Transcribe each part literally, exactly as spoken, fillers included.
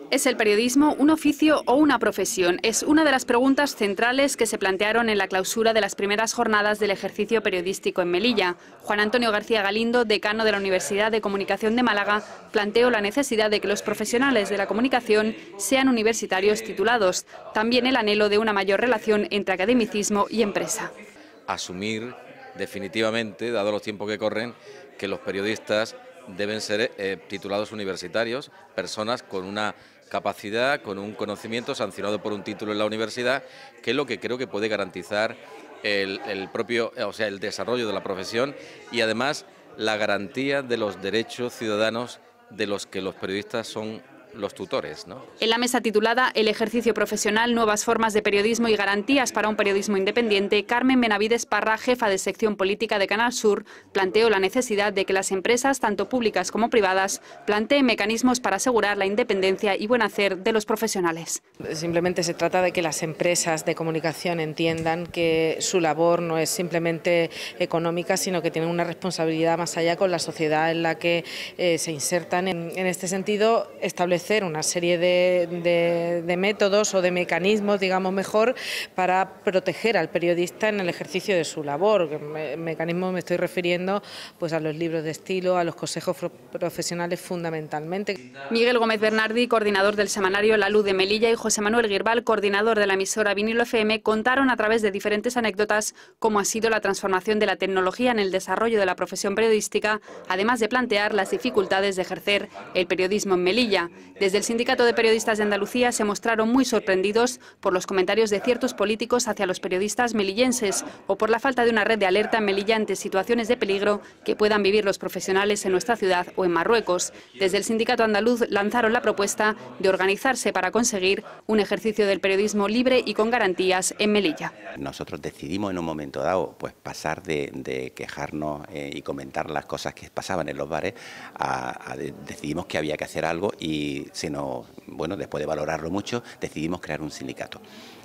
¿Es el periodismo un oficio o una profesión? Es una de las preguntas centrales que se plantearon en la clausura de las primeras jornadas del ejercicio periodístico en Melilla. Juan Antonio García Galindo, decano de la Universidad de Comunicación de Málaga, planteó la necesidad de que los profesionales de la comunicación sean universitarios titulados. También el anhelo de una mayor relación entre academicismo y empresa. Asumir definitivamente, dado los tiempos que corren, que los periodistas deben ser eh, titulados universitarios, personas con una capacidad, con un conocimiento sancionado por un título en la universidad, que es lo que creo que puede garantizar el, el propio, o sea, el desarrollo de la profesión y además la garantía de los derechos ciudadanos de los que los periodistas son los tutores, ¿no? En la mesa titulada El ejercicio profesional, nuevas formas de periodismo y garantías para un periodismo independiente, Carmen Benavides Parra, jefa de sección política de Canal Sur, planteó la necesidad de que las empresas, tanto públicas como privadas, planteen mecanismos para asegurar la independencia y buen hacer de los profesionales. Simplemente se trata de que las empresas de comunicación entiendan que su labor no es simplemente económica, sino que tienen una responsabilidad más allá con la sociedad en la que eh, se insertan. En, en este sentido, establecer una serie de, de, de métodos o de mecanismos, digamos mejor, para proteger al periodista en el ejercicio de su labor. Me, mecanismos me estoy refiriendo pues a los libros de estilo, a los consejos profesionales fundamentalmente. Miguel Gómez Bernardi, coordinador del semanario La Luz de Melilla, y José Manuel Girbal, coordinador de la emisora Vinilo F M, contaron a través de diferentes anécdotas cómo ha sido la transformación de la tecnología en el desarrollo de la profesión periodística, además de plantear las dificultades de ejercer el periodismo en Melilla. Desde el Sindicato de Periodistas de Andalucía se mostraron muy sorprendidos por los comentarios de ciertos políticos hacia los periodistas melillenses o por la falta de una red de alerta en Melilla ante situaciones de peligro que puedan vivir los profesionales en nuestra ciudad o en Marruecos. Desde el Sindicato Andaluz lanzaron la propuesta de organizarse para conseguir un ejercicio del periodismo libre y con garantías en Melilla. Nosotros decidimos en un momento dado pues pasar de, de quejarnos eh, y comentar las cosas que pasaban en los bares a, a de, decidimos que había que hacer algo y sino, bueno, después de valorarlo mucho, decidimos crear un sindicato.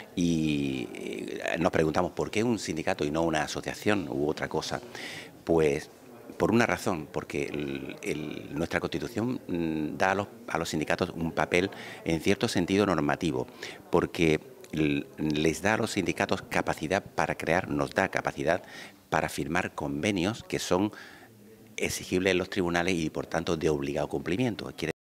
Y nos preguntamos por qué un sindicato y no una asociación u otra cosa. Pues por una razón, porque el, el, nuestra Constitución da a los, a los sindicatos un papel en cierto sentido normativo, porque les da a los sindicatos capacidad para crear, nos da capacidad para firmar convenios que son exigibles en los tribunales y por tanto de obligado cumplimiento. Quiere